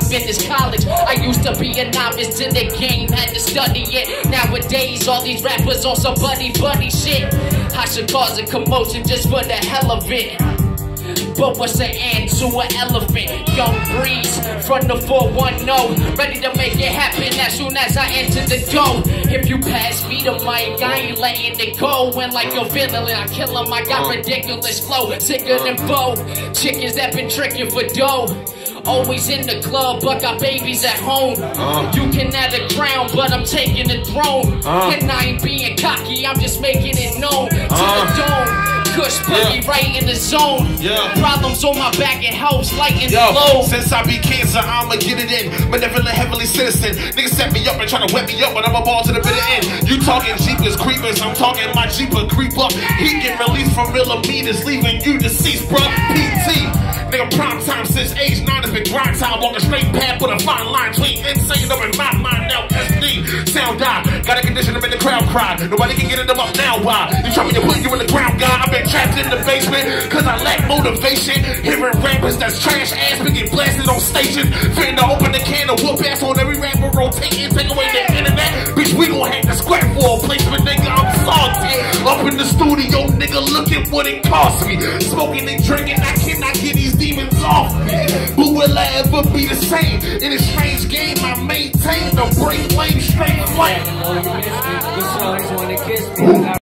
in this college. I used to be a novice in the game, had to study it. Nowadays, all these rappers on some buddy shit. I should cause a commotion just for the hell of it. But what's an ant to an elephant? Young Breeze from the 410, ready to make it happen as soon as I enter the door. If you pass me the mic, I ain't letting it go. When like you're feeling it, I kill them. I got ridiculous flow, sicker than foe. Chickens that been tricking for dough. Always in the club, but got babies at home. You can add a crown, but I'm taking the throne. And I ain't being cocky, I'm just making it known. To the dome. Kush boogie right in the zone. Problems on my back, it helps lighten the load. Since I beat cancer, I'ma get it in. Benevolent, heavenly citizen. Niggas set me up and try to wet me up, but I'm a ball to the bitter end. You talking Jeepers creepers, I'm talking my Jeeper creep up. He get released from millimeters, leaving you deceased, bruh. PT. Nigga, prime time since age 9 has been grind time. Walking straight path with a fine line between insane up in my mind now. SD, sound die. Got a condition to make the crowd cry. Nobody can get it up now. Why? You try me to put you in the ground, God. I've been trapped in the basement, cause I lack motivation. Hearing rappers that's trash ass been get blasted on station. Fitting to open the can of whoop ass on every rapper rotating. Take away the internet. Bitch, we gon' have to scrap for a placement, nigga. I'm salty. Up in the studio, nigga, look at what it cost me. Smoking and drinking, I cannot get these demons off me. But will I ever be the same? In a strange game, I maintain the break lane straight flame.